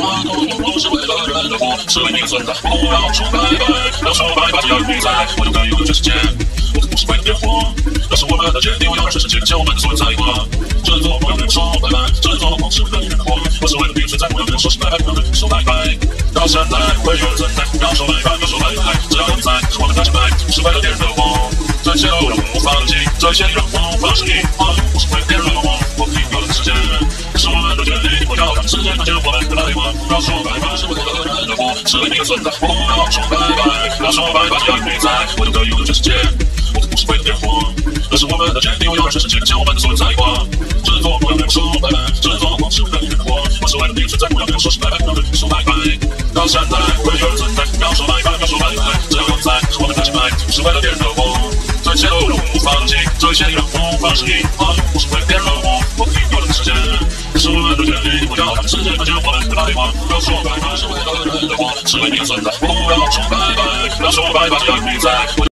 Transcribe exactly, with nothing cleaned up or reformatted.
我努力不是为了人的活，是为你的存在。不要说拜拜，要说拜拜就要有你在，我就可以有全世界。我的不是为了点火，那是我们的决定，我要让全世界看见我们的所有才华。这座不要对我说拜拜，这座梦是为了你的活，我是为了你的存在，不要对我说是拜拜，不要对我说拜拜。到现在会有人存在，要说拜拜，要说拜拜，只要有你在，是我们的清白，是为了点热火。追求让我放弃，这些让我放肆一晃，不是为了点热火，我们有了时间。是我们的决定，不要让世界看见我们的来往。要说拜拜，是为了人的活，是为你的存在。不要说拜拜，要说拜拜，只要有你在，我就可以有全世界。我的不是为了点火，那是我们的决定，我要让全世界看见我们的所有才华。这座不要对我说拜拜，这座梦是为了你的活，我是为了你的存在，不要对我说是拜拜，不要对我说拜拜。到现在会有人存在，要说拜拜，要说拜拜，只要有你在，是我们的清白，是为了点热火。追求让我放弃，这些让我放肆一晃，不是为了点热火，我可以有了时间。是我们的决定，不要让世界看见我们的来往。要说拜拜，是为了人的活，是为你的存在。不要说拜拜，要说拜拜，只要有你在。